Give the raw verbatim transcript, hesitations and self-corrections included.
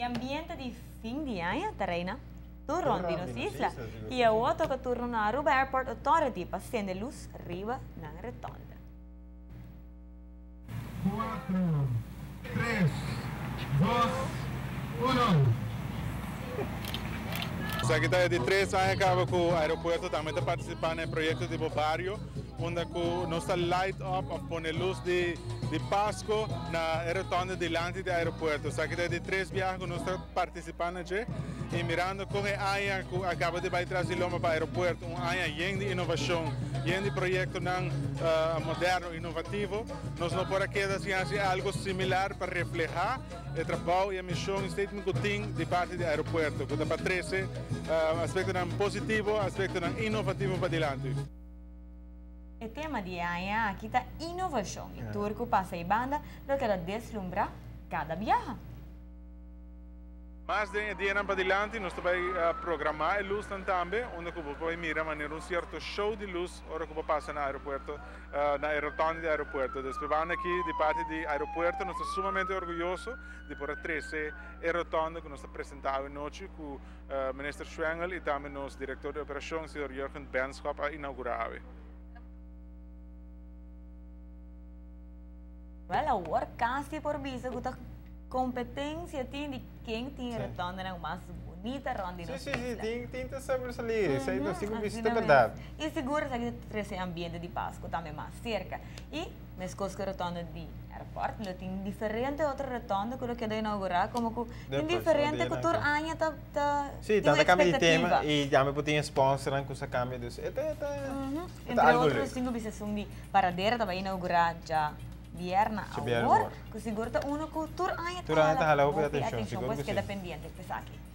ambiente de fim de ano, Tarena, turno de nos isla, e a outro que turno na Aruba Airport Authority para acender luz arriba na retonda. quatro, três, dois, um. A Secretaria de três anos acaba com o aeroporto também está participando no projeto de Bobario, onde nós está light up a pôr luz de, de Páscoa na retonda delante do aeroporto. A Secretaria de três viagens nós está participando aqui e mirando como é a área que acaba de vai trazer Loma para o aeroporto, uma área de inovação, de projeto não uh, moderno, inovativo. Nós não podemos quedar assim algo similar para reflejar o trabalho e a missão que tem de parte do aeroporto, que para trazer uh, aspecto positivo, aspecto inovativo para diante. O tema de amanhã aqui está inovação. E o turco passa em banda, lo que deslumbra cada viagem. Mas de dia para diante, nós vamos uh, programar a luz também, onde você vai mirar maneira um certo show de luz, hora que passa no aeroporto, uh, na rotonda do aeroporto. Depois vamos aqui de parte do aeroporto, nós estamos sumamente orgulhosos de poder trazer a rotonda que nós apresentamos hoje com o uh, ministro Schwengel e também nosso diretor de operações, o senhor Jürgen Benschop, a inaugurar. Well, agora casi por visa que a competência tem de quem tem a rotonda na mais bonita ronda. Sim, sim, sim, tem, tem que sobresalir, isso aí nós temos visto, é mesmo. verdade. E segura que esse ambiente de Páscoa também mais cerca. E, mas com a rotonda de aeroporto, tem diferente outra rotonda que eu quero inaugurar, como que tem diferente que todo ano está tá Sim, está cambio de tema e também pode ter sponsor com essa cambio de isso. Entre outros, tenho visto um de paradeira também inaugurar já Vierna agora, que seguro uno que tur año tur año está jalado, atenção, pois queda pendiente, pesar aqui.